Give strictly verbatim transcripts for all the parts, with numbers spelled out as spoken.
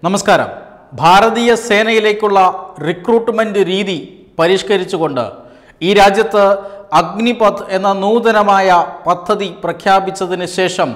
നമസ്കാരം. ഭാരതീയ സേനയിലേക്കുള്ള റിക്രൂട്ട്മെന്റ് രീതി പരിഷ്കരിച്ചുകൊണ്ട് ഈ രാജ്യത്ത് അഗ്നിപഥ് എന്ന നൂതനമായ പദ്ധതി പ്രഖ്യാപിച്ചതിന് ശേഷം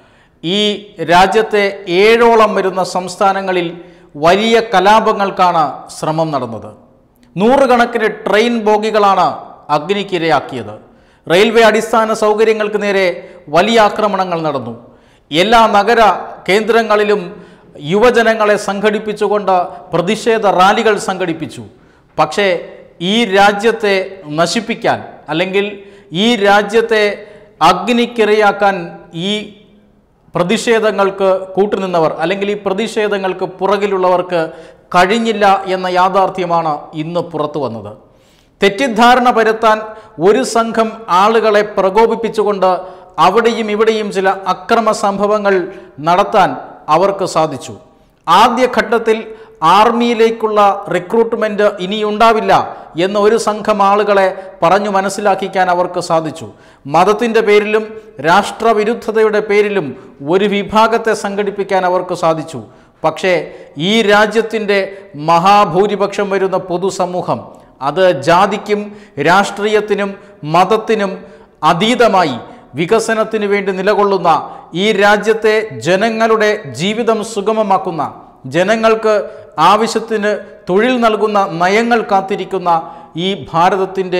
ഈ രാജ്യത്തെ ഏഴോളം വരുന്ന സംസ്ഥാനങ്ങളിൽ വലിയ കലാപങ്ങൾക്കാണ് ശ്രമം നടന്നത്. നൂറുകണക്കിന് ട്രെയിൻ ബോഗികളാണ് അഗ്നിക്കിരയാക്കിയത്. റെയിൽവേ അടിസ്ഥാന സൗകര്യങ്ങൾക്ക് നേരെ വലിയ ആക്രമണങ്ങൾ നടന്നു. എല്ലാ നഗര കേന്ദ്രങ്ങളിലും യുവജനങ്ങളെ സംഘടിപ്പിച്ചുകൊണ്ട് പ്രതിഷേധ റാലികൾ സംഘടിപ്പിച്ചു. പക്ഷേ ഈ രാജ്യത്തെ നശിപ്പിക്കാൻ അല്ലെങ്കിൽ ഈ രാജ്യത്തെ അഗ്നിക്കിരയാക്കാൻ ഈ പ്രതിഷേധങ്ങൾക്ക് കൂട്ടുനിന്നവർ അല്ലെങ്കിൽ ഈ പ്രതിഷേധങ്ങൾക്ക് പുറകിലുള്ളവർക്ക് കഴിഞ്ഞില്ല എന്ന യാഥാർത്ഥ്യമാണ് ഇന്ന് പുറത്തു വന്നത്. തെറ്റിദ്ധാരണ പരത്താൻ ഒരു സംഘം ആളുകളെ പ്രകോപിപ്പിച്ചുകൊണ്ട് അവിടെയും ഇവിടെയും ചില അക്രമ സംഭവങ്ങൾ നടത്താൻ അവർക്ക് സാധിച്ചു. ആദ്യഘട്ടത്തിൽ ആർമിയിലേക്കുള്ള റിക്രൂട്ട്മെൻറ്റ് ഇനിയുണ്ടാവില്ല എന്ന ഒരു സംഘം ആളുകളെ പറഞ്ഞു മനസ്സിലാക്കിക്കാൻ അവർക്ക് സാധിച്ചു. മതത്തിൻ്റെ പേരിലും രാഷ്ട്രവിരുദ്ധതയുടെ പേരിലും ഒരു വിഭാഗത്തെ സംഘടിപ്പിക്കാൻ അവർക്ക് സാധിച്ചു. പക്ഷേ ഈ രാജ്യത്തിൻ്റെ മഹാഭൂരിപക്ഷം വരുന്ന പൊതുസമൂഹം അത് ജാതിക്കും രാഷ്ട്രീയത്തിനും മതത്തിനും അതീതമായി വികസനത്തിന് വേണ്ടി നിലകൊള്ളുന്ന ഈ രാജ്യത്തെ ജനങ്ങളുടെ ജീവിതം സുഗമമാക്കുന്ന, ജനങ്ങൾക്ക് ആവശ്യത്തിന് തൊഴിൽ നൽകുന്ന നയങ്ങൾ കാത്തിരിക്കുന്ന ഈ ഭാരതത്തിൻ്റെ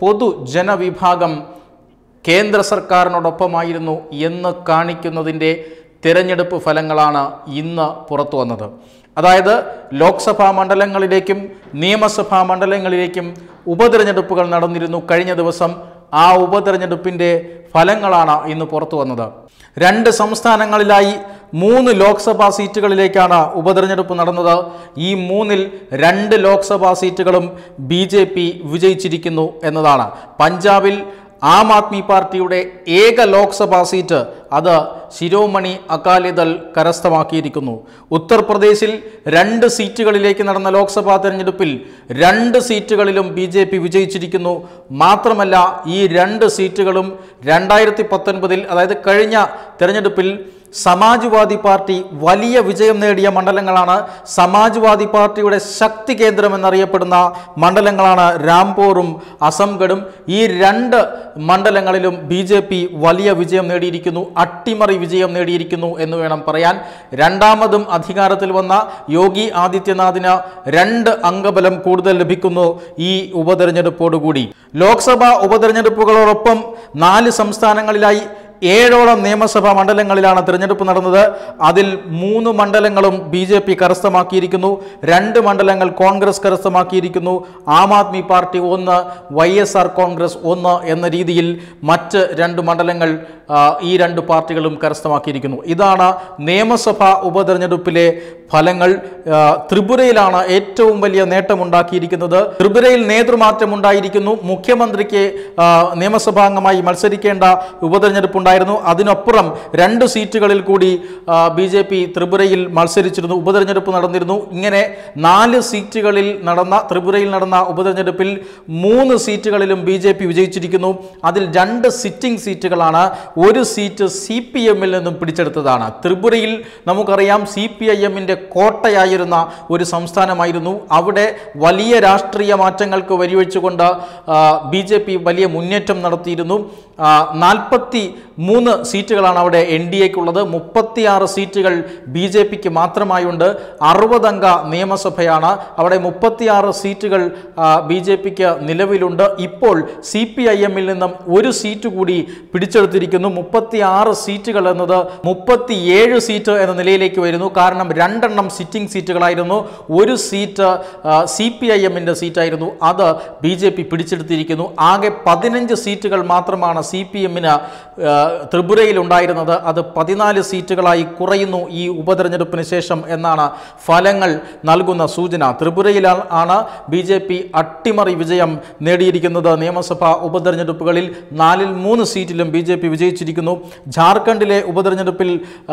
പൊതുജനവിഭാഗം കേന്ദ്ര സർക്കാരിനോടൊപ്പമായിരുന്നു എന്ന് കാണിക്കുന്നതിൻ്റെ തിരഞ്ഞെടുപ്പ് ഫലങ്ങളാണ് ഇന്ന് പുറത്തു വന്നത്. അതായത് ലോക്സഭാ മണ്ഡലങ്ങളിലേക്കും നിയമസഭാ മണ്ഡലങ്ങളിലേക്കും ഉപതെരഞ്ഞെടുപ്പുകൾ നടന്നിരുന്നു കഴിഞ്ഞ ദിവസം. ആ ഉപതെരഞ്ഞെടുപ്പിൻ്റെ ഫലങ്ങളാണ് ഇന്ന് പുറത്തു വന്നത്. രണ്ട് സംസ്ഥാനങ്ങളിലായി മൂന്ന് ലോക്സഭാ സീറ്റുകളിലേക്കാണ് ഉപതെരഞ്ഞെടുപ്പ് നടന്നത്. ഈ മൂന്നിൽ രണ്ട് ലോക്സഭാ സീറ്റുകളും ബി ജെ പി വിജയിച്ചിരിക്കുന്നു എന്നതാണ്. പഞ്ചാബിൽ ആം ആദ്മി പാർട്ടിയുടെ ഏക ലോക്സഭാ സീറ്റ് അത് ശിരോമണി അകാലിദൾ കരസ്ഥമാക്കിയിരിക്കുന്നു. ഉത്തർപ്രദേശിൽ രണ്ട് സീറ്റുകളിലേക്ക് നടന്ന ലോക്സഭാ തെരഞ്ഞെടുപ്പിൽ രണ്ട് സീറ്റുകളിലും ബി ജെ പി വിജയിച്ചിരിക്കുന്നു. മാത്രമല്ല ഈ രണ്ട് സീറ്റുകളും രണ്ടായിരത്തി പത്തൊൻപതിൽ അതായത് കഴിഞ്ഞ തെരഞ്ഞെടുപ്പിൽ സമാജ്വാദി പാർട്ടി വലിയ വിജയം നേടിയ മണ്ഡലങ്ങളാണ്. സമാജ്വാദി പാർട്ടിയുടെ ശക്തി കേന്ദ്രം എന്നറിയപ്പെടുന്ന മണ്ഡലങ്ങളാണ് രാംപൂറും അസംഗഡും. ഈ രണ്ട് മണ്ഡലങ്ങളിലും ബി ജെ പി വലിയ വിജയം നേടിയിരിക്കുന്നു, അട്ടിമറി വിജയം നേടിയിരിക്കുന്നു എന്ന് വേണം പറയാൻ. രണ്ടാമതും അധികാരത്തിൽ വന്ന യോഗി ആദിത്യനാഥിന് രണ്ട് അംഗബലം കൂടുതൽ ലഭിക്കുന്നു ഈ ഉപതെരഞ്ഞെടുപ്പോടുകൂടി. ലോക്സഭാ ഉപതെരഞ്ഞെടുപ്പുകളോടൊപ്പം നാല് സംസ്ഥാനങ്ങളിലായി ഏഴോളം നിയമസഭാ മണ്ഡലങ്ങളിലാണ് തിരഞ്ഞെടുപ്പ് നടന്നത്. അതിൽ മൂന്ന് മണ്ഡലങ്ങളും ബി ജെ പി കരസ്ഥമാക്കിയിരിക്കുന്നു, രണ്ട് മണ്ഡലങ്ങൾ കോൺഗ്രസ് കരസ്ഥമാക്കിയിരിക്കുന്നു. ആം ആദ്മി പാർട്ടി ഒന്ന്, വൈ എസ് ആർ കോൺഗ്രസ് ഒന്ന് എന്ന രീതിയിൽ മറ്റ് രണ്ട് മണ്ഡലങ്ങൾ ഈ രണ്ട് പാർട്ടികളും കരസ്ഥമാക്കിയിരിക്കുന്നു. ഇതാണ് നിയമസഭാ ഉപതെരഞ്ഞെടുപ്പിലെ ഫലങ്ങൾ. ത്രിപുരയിലാണ് ഏറ്റവും വലിയ നേട്ടമുണ്ടാക്കിയിരിക്കുന്നത്. ത്രിപുരയിൽ നേതൃമാറ്റം ഉണ്ടായിരിക്കുന്നു. മുഖ്യമന്ത്രിക്ക് നിയമസഭാംഗമായി മത്സരിക്കേണ്ട ഉപതെരഞ്ഞെടുപ്പുണ്ടായിരുന്നു. അതിനപ്പുറം രണ്ട് സീറ്റുകളിൽ കൂടി ബി ജെ പി ത്രിപുരയിൽ മത്സരിച്ചിരുന്നു, ഉപതെരഞ്ഞെടുപ്പ് നടന്നിരുന്നു. ഇങ്ങനെ നാല് സീറ്റുകളിൽ നടന്ന ത്രിപുരയിൽ നടന്ന ഉപതെരഞ്ഞെടുപ്പിൽ മൂന്ന് സീറ്റുകളിലും ബി ജെ പി വിജയിച്ചിരിക്കുന്നു. അതിൽ രണ്ട് സിറ്റിംഗ് സീറ്റുകളാണ്. ഒരു സീറ്റ് സി പി എമ്മിൽ നിന്നും പിടിച്ചെടുത്തതാണ്. ത്രിപുരയിൽ നമുക്കറിയാം സി പി ഐ എമ്മിൻ്റെ കോട്ടയായിരുന്ന ഒരു സംസ്ഥാനമായിരുന്നു. അവിടെ വലിയ രാഷ്ട്രീയ മാറ്റങ്ങൾക്ക് വഴിവെച്ചുകൊണ്ട് ബി ജെ പി വലിയ മുന്നേറ്റം നടത്തിയിരുന്നു. നാൽപ്പത്തി മൂന്ന് സീറ്റുകളാണ് അവിടെ എൻ ഡി എക്കുള്ളത്. മുപ്പത്തിയാറ് സീറ്റുകൾ ബി ജെ പിക്ക് മാത്രമായുണ്ട്. അറുപതംഗ നിയമസഭയാണ്. അവിടെ മുപ്പത്തിയാറ് സീറ്റുകൾ ബി ജെ പിക്ക് നിലവിലുണ്ട്. ഇപ്പോൾ സി പി ഐ എമ്മിൽ നിന്നും ഒരു സീറ്റ് കൂടി പിടിച്ചെടുത്തിരിക്കുന്നു. മുപ്പത്തിയാറ് സീറ്റുകൾ എന്നത് മുപ്പത്തിയേഴ് സീറ്റ് എന്ന നിലയിലേക്ക് വരുന്നു. കാരണം രണ്ടെണ്ണം സിറ്റിംഗ് സീറ്റുകളായിരുന്നു. ഒരു സീറ്റ് സി പി ഐ എമ്മിൻ്റെ സീറ്റായിരുന്നു. അത് ബി ജെ പി പിടിച്ചെടുത്തിരിക്കുന്നു. ആകെ പതിനഞ്ച് സീറ്റുകൾ മാത്രമാണ് സി പി എമ്മിന് ത്രിപുരയിൽ ഉണ്ടായിരുന്നത്. അത് പതിനാല് സീറ്റുകളായി കുറയുന്നു ഈ ഉപതെരഞ്ഞെടുപ്പിന് ശേഷം എന്നാണ് ഫലങ്ങൾ നൽകുന്ന സൂചന. ത്രിപുരയിൽ ആണ് ബി ജെ പി അട്ടിമറി വിജയം നേടിയിരിക്കുന്നത്. നിയമസഭാ ഉപതെരഞ്ഞെടുപ്പുകളിൽ നാലിൽ മൂന്ന് സീറ്റിലും ബി ജെ പി വിജയിച്ചിരിക്കുന്നു. ജാർഖണ്ഡിലെ ഉപതെരഞ്ഞെടുപ്പിൽ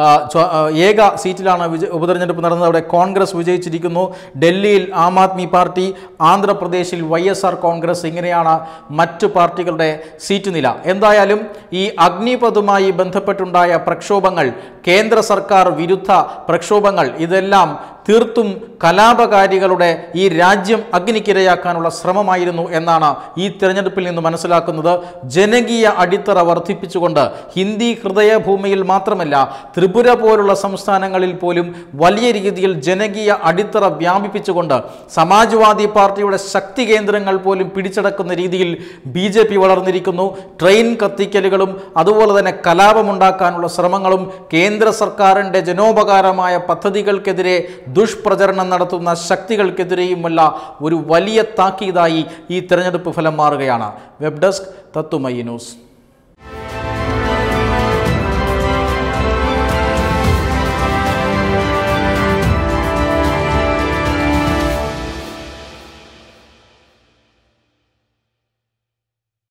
ഏക സീറ്റിലാണ് ഉപതെരഞ്ഞെടുപ്പ് നടന്നത്. അവിടെ കോൺഗ്രസ് വിജയിച്ചിരിക്കുന്നു. ഡൽഹിയിൽ ആം ആദ്മി പാർട്ടി, ആന്ധ്രാപ്രദേശിൽ വൈ എസ് ആർ കോൺഗ്രസ്. ഇങ്ങനെയാണ് മറ്റു പാർട്ടികളുടെ സീറ്റ് നില. എന്തായാലും ഈ അഗ്നിപഥുമായി ബന്ധപ്പെട്ടുണ്ടായ പ്രക്ഷോഭങ്ങൾ, കേന്ദ്ര സർക്കാർ വിരുദ്ധ പ്രക്ഷോഭങ്ങൾ, ഇതെല്ലാം തീർത്തും കലാപകാരികളുടെ ഈ രാജ്യം അഗ്നിക്കിരയാക്കാനുള്ള ശ്രമമായിരുന്നു എന്നാണ് ഈ തിരഞ്ഞെടുപ്പിൽ നിന്ന് മനസ്സിലാക്കുന്നത്. ജനകീയ അടിത്തറ വർദ്ധിപ്പിച്ചുകൊണ്ട് ഹിന്ദി ഹൃദയഭൂമിയിൽ മാത്രമല്ല ത്രിപുര പോലുള്ള സംസ്ഥാനങ്ങളിൽ പോലും വലിയ രീതിയിൽ ജനകീയ അടിത്തറ വ്യാപിപ്പിച്ചുകൊണ്ട് സമാജ്വാദി പാർട്ടിയുടെ ശക്തി കേന്ദ്രങ്ങൾ പോലും പിടിച്ചടക്കുന്ന രീതിയിൽ ബി ജെ പി വളർന്നിരിക്കുന്നു. ട്രെയിൻ കത്തിക്കലുകളും അതുപോലെ തന്നെ കലാപമുണ്ടാക്കാനുള്ള ശ്രമങ്ങളും കേന്ദ്ര സർക്കാരിൻ്റെ ജനോപകാരമായ പദ്ധതികൾക്കെതിരെ ദുഷ്പ്രചരണം നടത്തുന്ന ശക്തികൾക്കെതിരെയുമുള്ള ഒരു വലിയ താക്കീതായി ഈ തെരഞ്ഞെടുപ്പ് ഫലം മാറുകയാണ്. വെബ് ഡെസ്ക് തത്തുമൈ ന്യൂസ്.